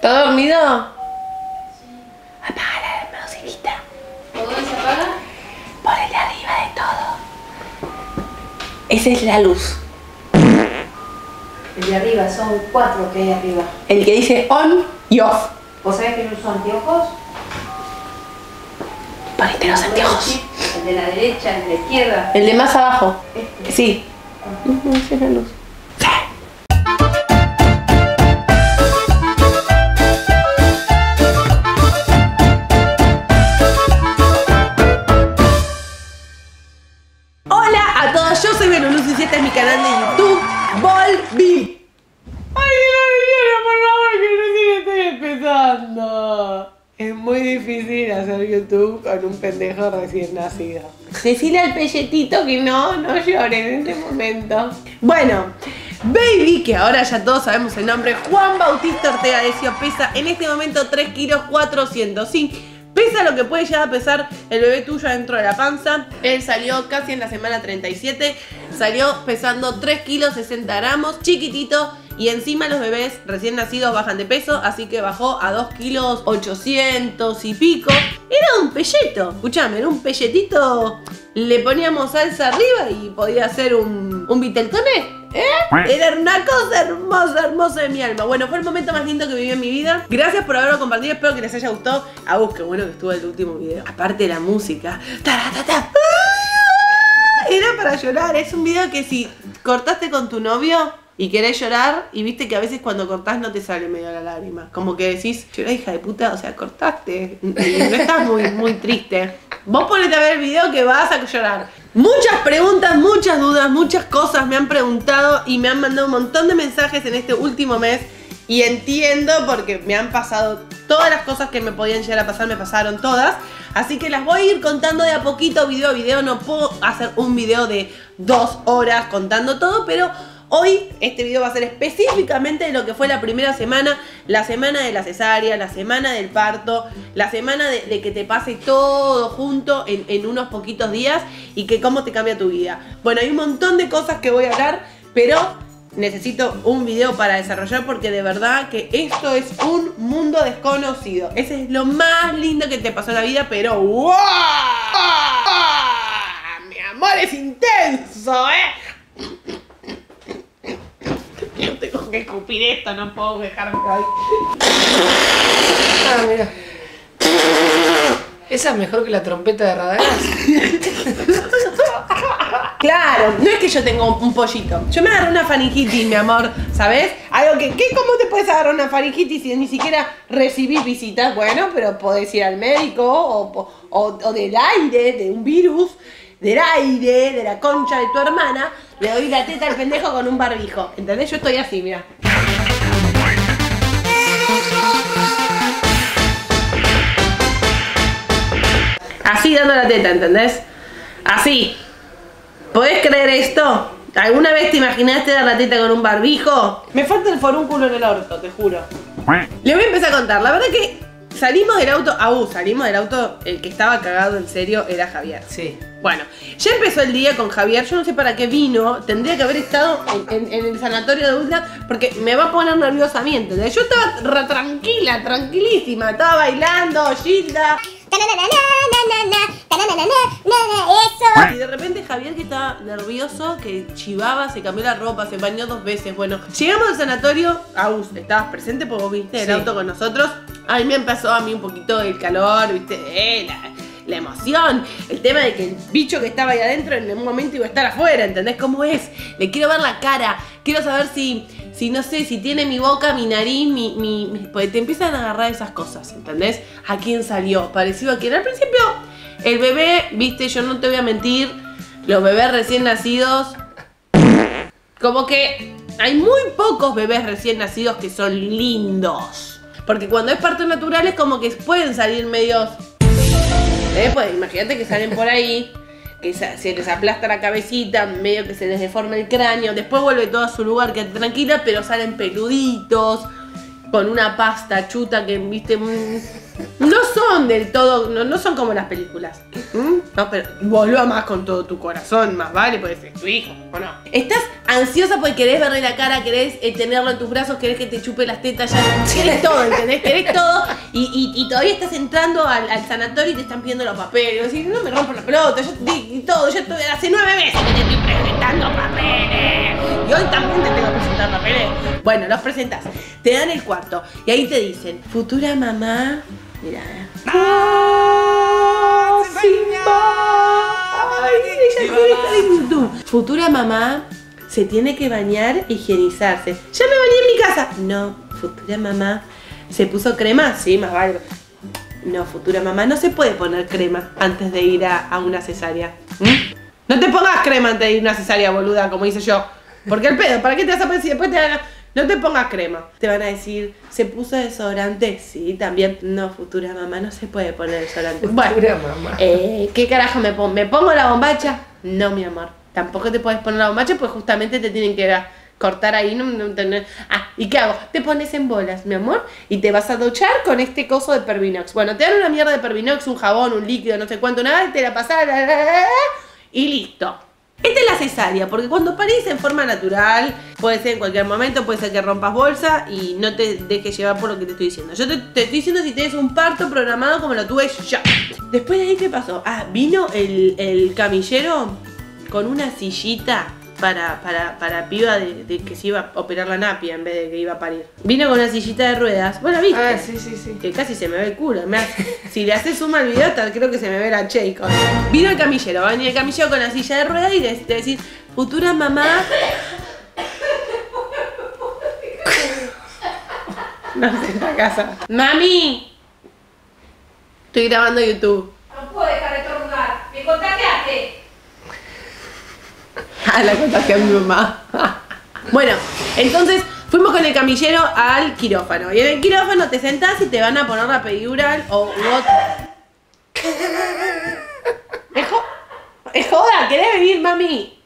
¿Todo dormido? Apaga la musiquita. ¿Por dónde se apaga? Por el de arriba de todo. Esa es la luz. El de arriba, son 4 que hay arriba. El que dice on y off. ¿Vos sabés que no uso anteojos? Ponete los anteojos. El de la derecha, el de la izquierda. El de más abajo. Este. Sí. Esa es la luz. Hola a todos, yo soy Beluluz y este es mi canal de YouTube. Volví. Ay, no, por favor, que recién estoy empezando. Es muy difícil hacer YouTube con un pendejo recién nacido. Decile al pelletito que no llore en este momento. Bueno, Baby, que ahora ya todos sabemos el nombre, Juan Bautista Ortega Decio, pesa en este momento 3 kilos 400. Sí, pesa lo que puede llegar a pesar el bebé tuyo dentro de la panza. Él salió casi en la semana 37. Salió pesando 3 kilos 60 gramos, chiquitito. Y encima los bebés recién nacidos bajan de peso, así que bajó a 2 kilos 800 y pico. Era un pelleto, escuchame, era un pelletito. Le poníamos salsa arriba y podía ser un viteltoné. Era una cosa hermosa, hermosa de mi alma. Bueno, fue el momento más lindo que viví en mi vida. Gracias por haberlo compartido, espero que les haya gustado. A vos, qué bueno que estuvo el último video. Aparte de la música, era para llorar. Es un video que si cortaste con tu novio y querés llorar, y viste que a veces cuando cortás no te sale medio la lágrima. Como que decís, llorá, hija de puta, o sea, cortaste. Y no estás muy triste. Vos ponete a ver el video que vas a llorar. Muchas preguntas, muchas dudas, muchas cosas me han preguntado y me han mandado un montón de mensajes en este último mes. Y entiendo porque me han pasado todas las cosas que me podían llegar a pasar, me pasaron todas. Así que las voy a ir contando de a poquito, video a video. No puedo hacer un video de 2 horas contando todo, pero hoy este video va a ser específicamente de lo que fue la primera semana, la semana de la cesárea, la semana del parto, la semana de que te pase todo junto en unos poquitos días y que cómo te cambia tu vida. Bueno, hay un montón de cosas que voy a hablar, pero necesito un video para desarrollar porque de verdad que esto es un mundo desconocido. Ese es lo más lindo que te pasó en la vida, pero ¡wow! Mi amor es intenso, Yo tengo que escupir esto, no puedo dejarme ahí. Ah, mira. Esa es mejor que la trompeta de Radagast. Claro, no es que yo tengo un pollito. Yo me agarré una faringitis, mi amor, ¿sabes? Algo que, ¿cómo te puedes agarrar una faringitis si ni siquiera recibís visitas? Bueno, pero podés ir al médico o del aire, de un virus, del aire, de la concha de tu hermana. Le doy la teta al pendejo con un barbijo. ¿Entendés? Yo estoy así, mira. Así dando la teta, ¿entendés? Así. ¿Podés creer esto? ¿Alguna vez te imaginaste dar la teta con un barbijo? Me falta el forúnculo en el orto, te juro. Le voy a empezar a contar. La verdad que salimos del auto, el que estaba cagado en serio era Javier. Sí. Bueno, ya empezó el día con Javier, yo no sé para qué vino, tendría que haber estado en el sanatorio de Ultra porque me va a poner nerviosa a mí, ¿entendés? Yo estaba tranquila, tranquilísima, estaba bailando, Gilda. Y de repente Javier, que estaba nervioso, que chivaba, se cambió la ropa, se bañó 2 veces. Bueno, llegamos al sanatorio, Aus, estabas presente porque vos viste el auto con nosotros. Ahí me empezó a mí un poquito el calor, viste, la emoción, el tema de que el bicho que estaba ahí adentro en un momento iba a estar afuera, ¿entendés cómo es? Le quiero ver la cara, quiero saber si no sé, si tiene mi boca, mi nariz, porque te empiezan a agarrar esas cosas, ¿entendés? ¿A quién salió? Parecido a quien al principio, el bebé, viste, yo no te voy a mentir, los bebés recién nacidos, como que hay muy pocos bebés recién nacidos que son lindos. Porque cuando es parto natural es como que pueden salir medios... Pues imagínate que salen por ahí, que se les aplasta la cabecita, medio que se les deforma el cráneo, después vuelve todo a su lugar, quédate tranquila, pero salen peluditos, con una pasta chuta que, viste, no son del todo, no son como las películas. No, pero vos lo amás con todo tu corazón, más vale, porque es tu hijo, ¿o no? Estás ansiosa porque querés verle la cara, querés tenerlo en tus brazos, querés que te chupe las tetas, ya querés todo, ¿entendés? Querés todo y todavía estás entrando al sanatorio y te están pidiendo los papeles. Y decís, no me rompo la pelota, yo hace 9 meses que te estoy presentando papeles. Y hoy también te tengo que presentar papeles. Bueno, los presentás, te dan el cuarto y ahí te dicen, futura mamá, mirá. ¡Ah! ¡Simba! ¡Ay, ella quiere estar en YouTube! Futura mamá se tiene que bañar e higienizarse. ¡Ya me bañé en mi casa! No, futura mamá se puso crema. Sí, más vale. No, futura mamá no se puede poner crema antes de ir a una cesárea. No te pongas crema antes de ir a una cesárea, boluda, como hice yo. Porque el pedo, ¿para qué te vas a poner si después te van a... No te pongas crema. Te van a decir, ¿se puso desodorante? Sí, también. No, futura mamá, no se puede poner desodorante. Futura mamá. ¿Qué carajo me pongo? ¿Me pongo la bombacha? No, mi amor. Tampoco te puedes poner la bombacha porque justamente te tienen que cortar ahí. ¿Y qué hago? Te pones en bolas, mi amor, y te vas a duchar con este coso de Pervinox. Bueno, te dan una mierda de Pervinox, un jabón, un líquido, no sé cuánto, nada, y te la pasás y listo. Esta es la cesárea, porque cuando parís en forma natural, puede ser en cualquier momento, puede ser que rompas bolsa y no te dejes llevar por lo que te estoy diciendo. Yo te estoy diciendo si tienes un parto programado como lo tuve yo. Después de ahí, ¿qué pasó? Vino el camillero con una sillita para piba de que se iba a operar la napia en vez de que iba a parir. Vino con una sillita de ruedas. Bueno, ¿viste? Ah, sí. Que casi se me ve el culo. Si le haces suma al video, creo que se me ve la checa. Vino el camillero, venía el camillero con la silla de ruedas y te decís, futura mamá. No sé, en la casa. Mami, estoy grabando YouTube. No puedo dejar de estornudar. Me contagiaste. La contagió a mi mamá. Bueno, entonces fuimos con el camillero al quirófano. Y en el quirófano te sentás y te van a poner la pedidural o otra. Es joda, ¿querés venir, mami?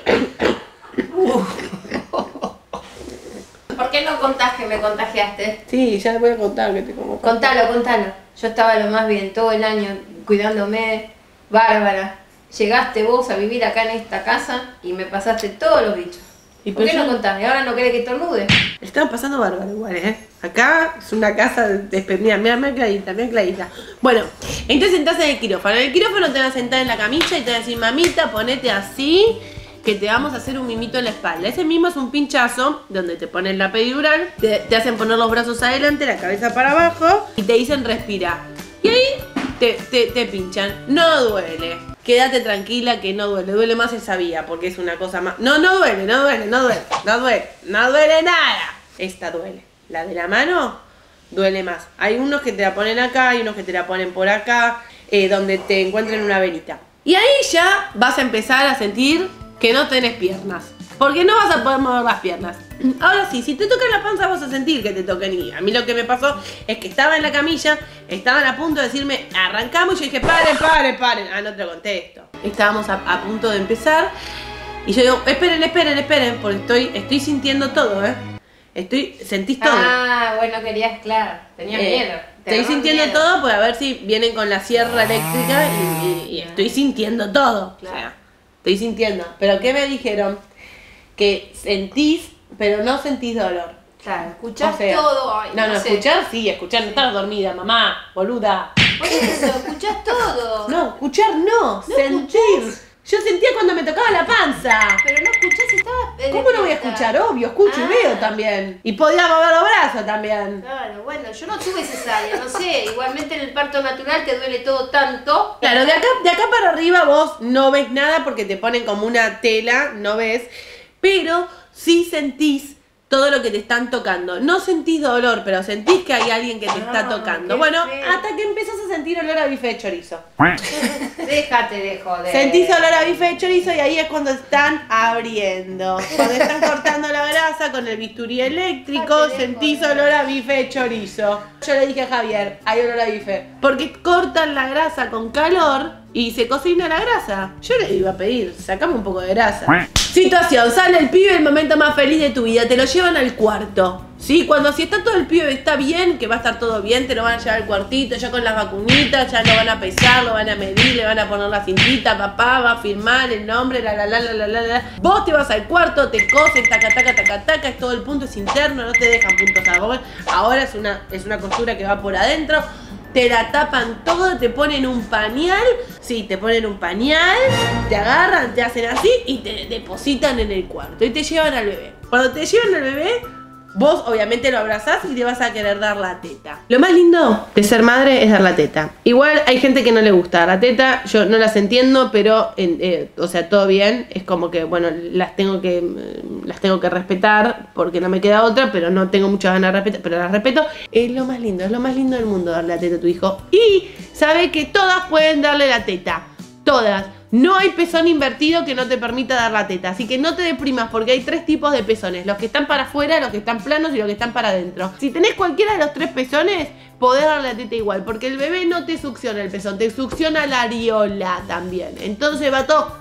¿Por qué no contás que me contagiaste? Sí, ya te voy a contar que te como. Contalo. Yo estaba lo más bien todo el año cuidándome. Bárbara. Llegaste vos a vivir acá en esta casa y me pasaste todos los bichos. ¿Y por qué no contás? ¿Y ahora no querés que estornude? Le están pasando bárbaro igual, Acá es una casa despedida. Mira clarita. Bueno, entonces sentás en el quirófano. En el quirófano te van a sentar en la camilla y te van a decir, mamita, ponete así, que te vamos a hacer un mimito en la espalda. Ese mimo es un pinchazo donde te ponen la pedidural, te hacen poner los brazos adelante, la cabeza para abajo y te dicen respira. Y ahí te pinchan. No duele. Quédate tranquila que no duele. Duele más esa vía porque es una cosa más... No duele nada. Esta duele. La de la mano duele más. Hay unos que te la ponen acá, hay unos que te la ponen por acá, donde te encuentren una venita. Y ahí ya vas a empezar a sentir que no tenés piernas. Porque no vas a poder mover las piernas. Ahora sí, si te tocan la panza vas a sentir que te tocan. Y a mí lo que me pasó es que estaba en la camilla, estaban a punto de decirme, arrancamos, y yo dije, paren. No te lo contesto. Estábamos a punto de empezar y yo digo, esperen, porque estoy sintiendo todo, ¿sentís todo? Ah, bueno, querías, claro, tenía miedo. Estoy sintiendo todo, pues a ver si vienen con la sierra eléctrica y estoy sintiendo todo. Claro. O sea, estoy sintiendo. ¿Pero qué me dijeron? Que sentís, pero no sentís dolor. Claro, escuchás todo. Ay, no, escuchar sí, escuchar, no estás dormida, mamá, boluda. Por eso, escuchás todo. No, escuchar no, sentir. Escuchás. Yo sentía cuando me tocaba la panza. Pero no escuchás si estabas... ¿Cómo no voy a escuchar? Obvio, escucho y veo también. Y podía mover los brazos también. Claro, bueno, yo no tuve cesárea, no sé. Igualmente en el parto natural te duele todo tanto. Claro, de acá para arriba vos no ves nada porque te ponen como una tela, no ves. Pero sí sentís todo lo que te están tocando. No sentís dolor, pero sentís que hay alguien que te está tocando. Bueno, feo. Hasta que empezás a sentir olor a bife de chorizo. Déjate de joder. Sentís olor a bife de chorizo y ahí es cuando están abriendo. Cuando están cortando la grasa con el bisturí eléctrico, sentís olor a bife de chorizo. Yo le dije a Javier, hay olor a bife. Porque cortan la grasa con calor y se cocina la grasa. Yo le iba a pedir, sacame un poco de grasa. Situación, sale el pibe, el momento más feliz de tu vida, te lo llevan al cuarto. Sí, cuando si está todo el pibe está bien, que va a estar todo bien, te lo van a llevar al cuartito, ya con las vacunitas, ya lo van a pesar, lo van a medir, le van a poner la cintita, papá va a firmar el nombre, la. Vos te vas al cuarto, te cosen, taca, es todo el punto, es interno, no te dejan puntos a gol. Ahora es una costura que va por adentro. Te la tapan todo, te ponen un pañal. Sí, te ponen un pañal, te agarran, te hacen así y te depositan en el cuarto y te llevan al bebé. Cuando te llevan al bebé, vos obviamente lo abrazás y te vas a querer dar la teta. Lo más lindo de ser madre es dar la teta. Igual hay gente que no le gusta dar la teta, yo no las entiendo, pero o sea, todo bien. Es como que, bueno, las tengo que respetar porque no me queda otra, pero no tengo muchas ganas de respetar, pero las respeto. Es lo más lindo del mundo darle la teta a tu hijo. Y sabe que todas pueden darle la teta, todas. No hay pezón invertido que no te permita dar la teta, así que no te deprimas porque hay 3 tipos de pezones: los que están para afuera, los que están planos y los que están para adentro. Si tenés cualquiera de los 3 pezones, podés darle la teta igual, porque el bebé no te succiona el pezón, te succiona la areola también. Entonces va todo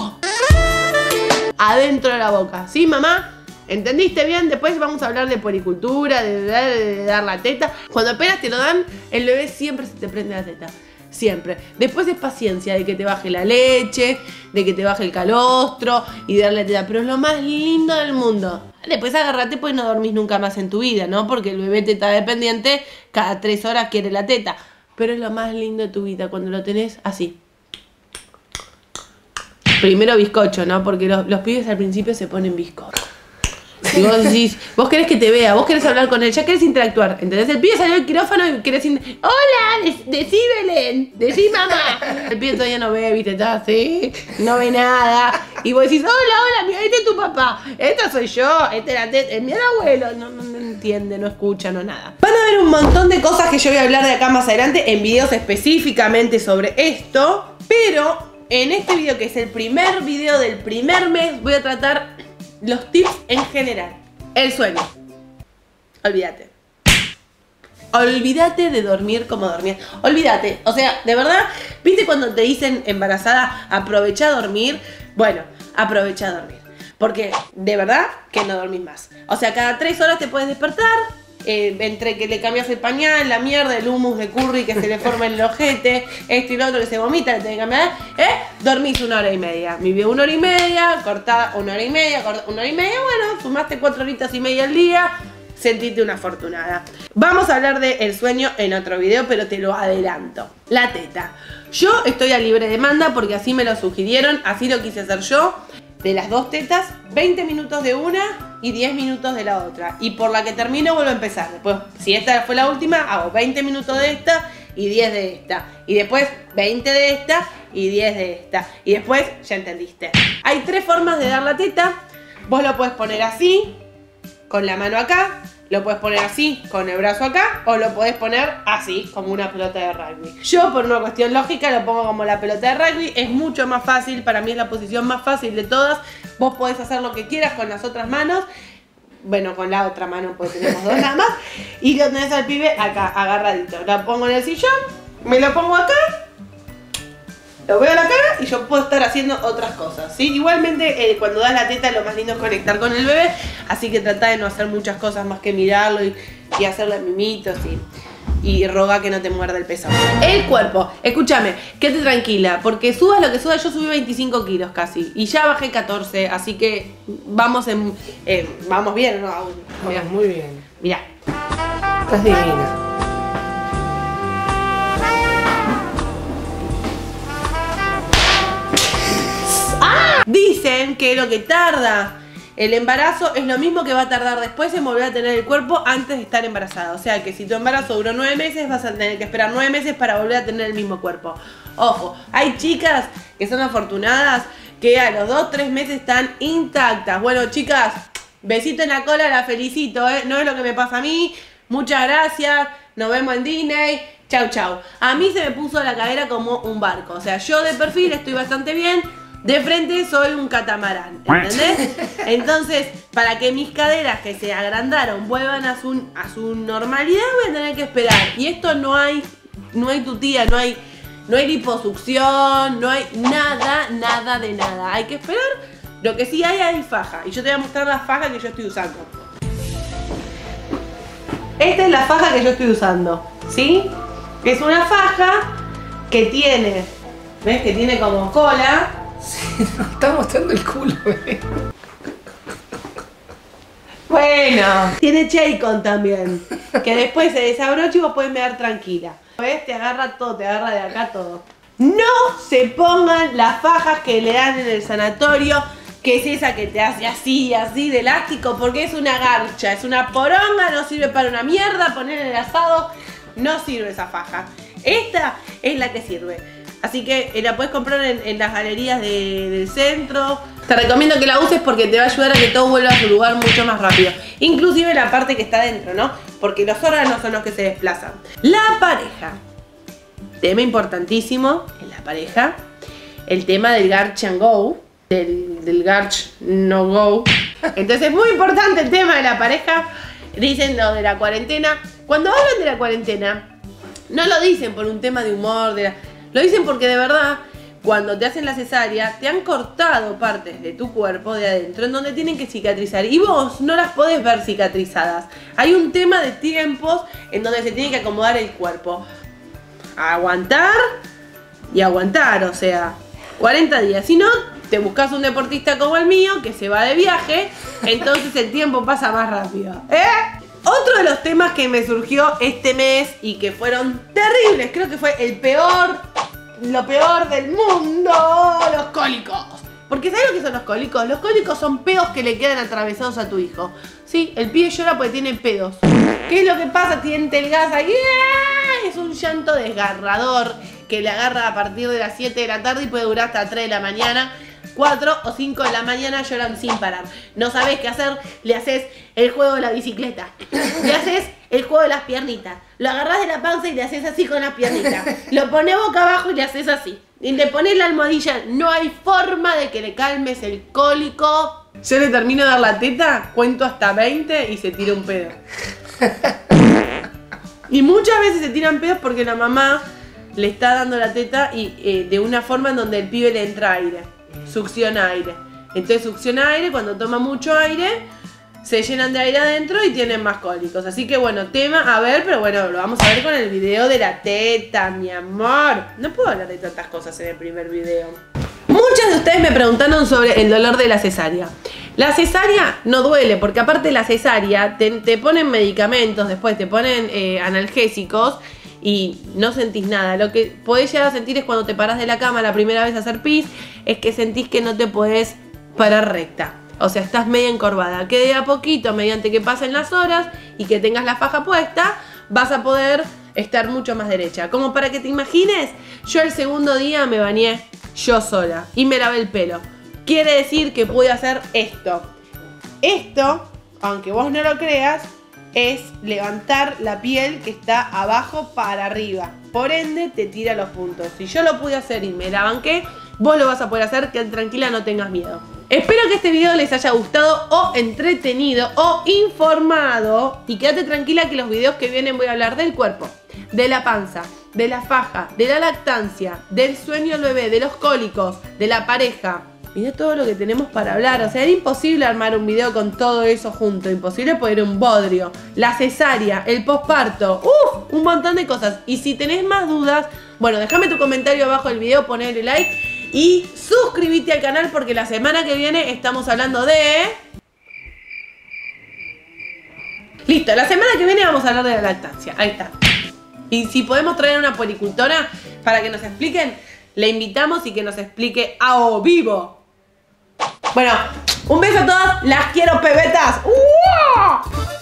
adentro de la boca, ¿sí, mamá? ¿Entendiste bien? Después vamos a hablar de puericultura, de dar la teta. Cuando apenas te lo dan, el bebé siempre se te prende la teta. Siempre. Después es paciencia de que te baje la leche, de que te baje el calostro y darle teta. Pero es lo más lindo del mundo. Después agárrate, pues no dormís nunca más en tu vida, ¿no? Porque el bebé teta dependiente cada 3 horas quiere la teta. Pero es lo más lindo de tu vida cuando lo tenés así. Primero bizcocho, ¿no? Porque los pibes al principio se ponen bizcocho. Y vos decís, vos querés que te vea, vos querés hablar con él, ya querés interactuar, ¿entendés? El pibe salió del quirófano y querés ¡hola! Decí Belén, decí mamá. El pibe todavía no ve, viste, está así, no ve nada. Y vos decís, hola, mira, este es tu papá, esta soy yo, este es mi abuelo. No entiende, no escucha, no nada. Van a ver un montón de cosas que yo voy a hablar de acá más adelante en videos específicamente sobre esto. Pero en este video, que es el primer video del primer mes, voy a tratar los tips en general. El sueño. Olvídate. Olvídate de dormir como dormías. Olvídate. O sea, de verdad, ¿viste cuando te dicen embarazada, aprovecha a dormir? Bueno, aprovecha a dormir. Porque de verdad que no dormís más. O sea, cada 3 horas te puedes despertar. Entre que le cambias el pañal, la mierda, el hummus de curry que se le forma en el ojete, esto y lo otro que se vomita, le tenés que cambiar, dormís 1 hora y media. Mi vida 1 hora y media, cortá 1 hora y media, cortá 1 hora y media, bueno, sumaste 4 horitas y media al día, sentite una afortunada. Vamos a hablar del sueño en otro video, pero te lo adelanto. La teta. Yo estoy a libre demanda porque así me lo sugirieron, así lo quise hacer yo. De las 2 tetas, 20 minutos de una y 10 minutos de la otra. Y por la que termino vuelvo a empezar. Después, si esta fue la última, hago 20 minutos de esta y 10 de esta. Y después 20 de esta y 10 de esta. Y después, ya entendiste. Hay 3 formas de dar la teta. Vos lo podés poner así, con la mano acá. Lo puedes poner así, con el brazo acá, o lo podés poner así, como una pelota de rugby. Yo, por una cuestión lógica, lo pongo como la pelota de rugby. Es mucho más fácil, para mí es la posición más fácil de todas. Vos podés hacer lo que quieras con las otras manos. Bueno, con la otra mano, porque tenemos 2 nada más. Y lo tenés al pibe acá, agarradito. Lo pongo en el sillón, me lo pongo acá, lo veo a la cara y yo puedo estar haciendo otras cosas, ¿sí? Igualmente, cuando das la teta, lo más lindo es conectar con el bebé. Así que trata de no hacer muchas cosas más que mirarlo y hacerle mimitos y roga que no te muerda el pezón. El cuerpo, escúchame, quédate tranquila, porque subas lo que subas, yo subí 25 kilos casi y ya bajé 14, así que vamos vamos bien, ¿no? Mirá, muy bien. Mirá. Estás divina. Dicen que lo que tarda el embarazo es lo mismo que va a tardar después en volver a tener el cuerpo antes de estar embarazada. O sea que si tu embarazo duró 9 meses, vas a tener que esperar 9 meses para volver a tener el mismo cuerpo. Ojo, hay chicas que son afortunadas que a los 2-3 meses están intactas. Bueno, chicas, besito en la cola, la felicito, ¿eh? No es lo que me pasa a mí. Muchas gracias, nos vemos en Disney. Chau, chau. A mí se me puso la cadera como un barco. O sea, yo de perfil estoy bastante bien. De frente soy un catamarán, ¿entendés? Entonces, para que mis caderas que se agrandaron vuelvan a su normalidad, voy a tener que esperar. Y esto no hay tutía, no hay liposucción, no hay nada de nada. Hay que esperar. Lo que sí hay faja. Y yo te voy a mostrar la faja que yo estoy usando. Esta es la faja que yo estoy usando, ¿sí? Es una faja que tiene, ¿ves? Que tiene como cola. Sí, nos está mostrando el culo, bebé. Bueno, tiene Chaycon también, que después se desabrocha y vos podés mear tranquila. ¿Ves? Te agarra todo, te agarra de acá todo. No se pongan las fajas que le dan en el sanatorio, que es esa que te hace así, así de elástico, porque es una garcha, es una poronga, no sirve para una mierda, poner en el asado, no sirve esa faja. Esta es la que sirve. Así que la puedes comprar en las galerías del centro. Te recomiendo que la uses porque te va a ayudar a que todo vuelva a su lugar mucho más rápido. Inclusive la parte que está dentro, ¿no? Porque los órganos son los que se desplazan. La pareja. Tema importantísimo en la pareja. El tema del Garch and Go. Del Garch no go. Entonces es muy importante el tema de la pareja. Dicen lo de la cuarentena. Cuando hablan de la cuarentena, no lo dicen por un tema de humor, lo dicen porque de verdad, cuando te hacen la cesárea, te han cortado partes de tu cuerpo de adentro en donde tienen que cicatrizar. Y vos no las podés ver cicatrizadas. Hay un tema de tiempos en donde se tiene que acomodar el cuerpo. Aguantar y aguantar, o sea, 40 días. Si no, te buscas un deportista como el mío que se va de viaje, entonces el tiempo pasa más rápido. Otro de los temas que me surgió este mes y que fueron terribles, creo que fue lo peor del mundo, los cólicos. Porque ¿sabes lo que son los cólicos? Los cólicos son pedos que le quedan atravesados a tu hijo. Sí, el pibe llora porque tiene pedos. ¿Qué es lo que pasa? Tiene el gas ahí. Es un llanto desgarrador que le agarra a partir de las 7 de la tarde y puede durar hasta 3 de la mañana. 4 o 5 de la mañana lloran sin parar. No sabés qué hacer, le haces el juego de la bicicleta. Le haces el juego de las piernitas. Lo agarrás de la panza y le haces así con las piernitas. Lo pones boca abajo y le haces así. Y le pones la almohadilla. No hay forma de que le calmes el cólico. Yo le termino de dar la teta, cuento hasta 20 y se tira un pedo. Y muchas veces se tiran pedos porque la mamá le está dando la teta y de una forma en donde el pibe le entra aire. Succiona aire. Entonces succiona aire, cuando toma mucho aire se llenan de aire adentro y tienen más cólicos. Así que bueno, tema a ver, pero bueno, lo vamos a ver con el video de la teta, mi amor. No puedo hablar de tantas cosas en el primer video. Muchas de ustedes me preguntaron sobre el dolor de la cesárea. La cesárea no duele, porque aparte de la cesárea te ponen medicamentos, después te ponen analgésicos y no sentís nada. Lo que podés llegar a sentir es cuando te parás de la cama la primera vez a hacer pis, es que sentís que no te podés parar recta. O sea, estás media encorvada. Que de a poquito, mediante que pasen las horas y que tengas la faja puesta, vas a poder estar mucho más derecha. Como para que te imagines, yo el segundo día me bañé yo sola y me lavé el pelo. Quiere decir que pude hacer esto. Esto, aunque vos no lo creas, es levantar la piel que está abajo para arriba. Por ende, te tira los puntos. Si yo lo pude hacer y me la banqué, vos lo vas a poder hacer, que tranquila, no tengas miedo. Espero que este video les haya gustado o entretenido o informado. Y quédate tranquila que los videos que vienen voy a hablar del cuerpo, de la panza, de la faja, de la lactancia, del sueño del bebé, de los cólicos, de la pareja y de todo lo que tenemos para hablar. O sea, era imposible armar un video con todo eso junto. Imposible poner un bodrio, la cesárea, el posparto, un montón de cosas. Y si tenés más dudas, bueno, déjame tu comentario abajo del video, ponele like y suscríbete al canal porque la semana que viene estamos hablando de... Listo, la semana que viene vamos a hablar de la lactancia. Ahí está. Y si podemos traer a una puericultora para que nos expliquen, le invitamos y que nos explique a vivo. Bueno, un beso a todas, las quiero, pebetas. ¡Uah!